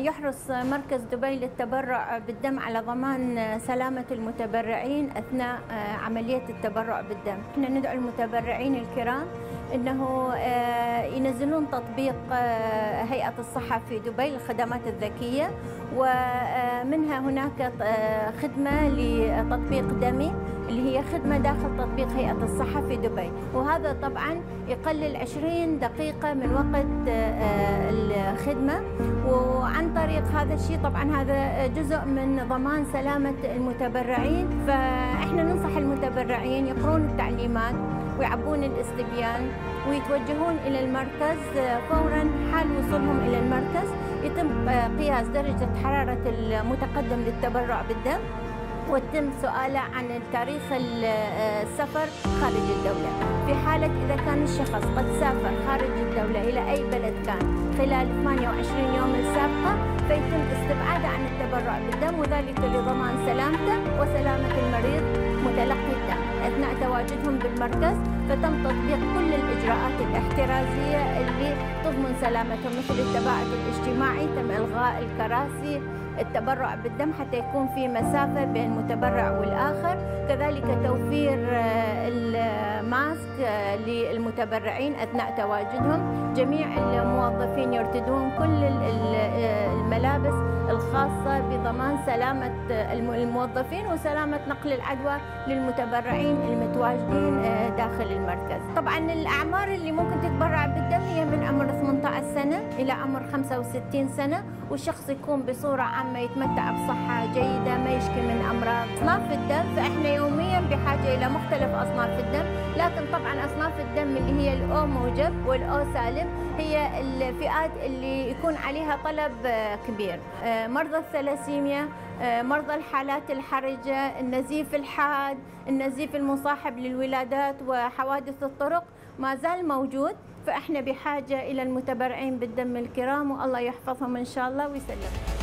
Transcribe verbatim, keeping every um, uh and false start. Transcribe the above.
يحرص مركز دبي للتبرع بالدم على ضمان سلامة المتبرعين أثناء عملية التبرع بالدم. احنا ندعو المتبرعين الكرام أنه ينزلون تطبيق هيئة الصحة في دبي للخدمات الذكية، ومنها هناك خدمة لتطبيق دمي اللي هي خدمة داخل تطبيق هيئة الصحة في دبي، وهذا طبعا يقلل عشرين دقيقة من وقت الخدمة. وعن طريق هذا الشيء طبعا هذا جزء من ضمان سلامة المتبرعين، فإحنا ننصح المتبرعين يقرون التعليمات ويعبون الاستبيان ويتوجهون إلى المركز فوراً. حال وصولهم إلى المركز يتم قياس درجة حرارة المتقدم للتبرع بالدم، ويتم سؤاله عن تاريخ السفر خارج الدولة. في حالة إذا كان الشخص قد سافر خارج الدولة إلى أي بلد كان خلال ثمانية وعشرين يوم السابقة، فيتم استبعاده عن التبرع بالدم، وذلك لضمان سلامته وسلامة المريض متلقي الدم أثناء تواجدهم بالمركز. فتم تطبيق كل الإجراءات الاحترازية اللي تضمن سلامتهم، مثل التباعد الاجتماعي، تم إلغاء الكراسي، التبرع بالدم حتى يكون في مسافة بين المتبرع والآخر، كذلك توفير الماسك للمتبرعين أثناء تواجدهم. جميع الموظفين يرتدون كل الملابس الخاصة بضمان سلامة الموظفين وسلامة نقل العدوى للمتبرعين المتواجدين داخل المركز. طبعا الأعمار اللي ممكن تتبرع بالدم هي من عمر ثمانية عشر سنة إلى عمر خمسة وستين سنة، والشخص يكون بصورة عامة يتمتع بصحة جيدة، ما يشكي من أمراض. أصناف الدم فإحنا يوميا بحاجة إلى مختلف أصناف الدم، لكن طبعا أصناف الدم اللي هي الأو موجب والأو سالب هي الفئات اللي يكون عليها طلب كبير. مرضى الثلاسيميا، مرضى الحالات الحرجة، النزيف الحاد، النزيف المصاحب للولادات وحوادث الطرق ما زال موجود، فإحنا بحاجة إلى المتبرعين بالدم الكرام، والله يحفظهم إن شاء الله ويسلمهم.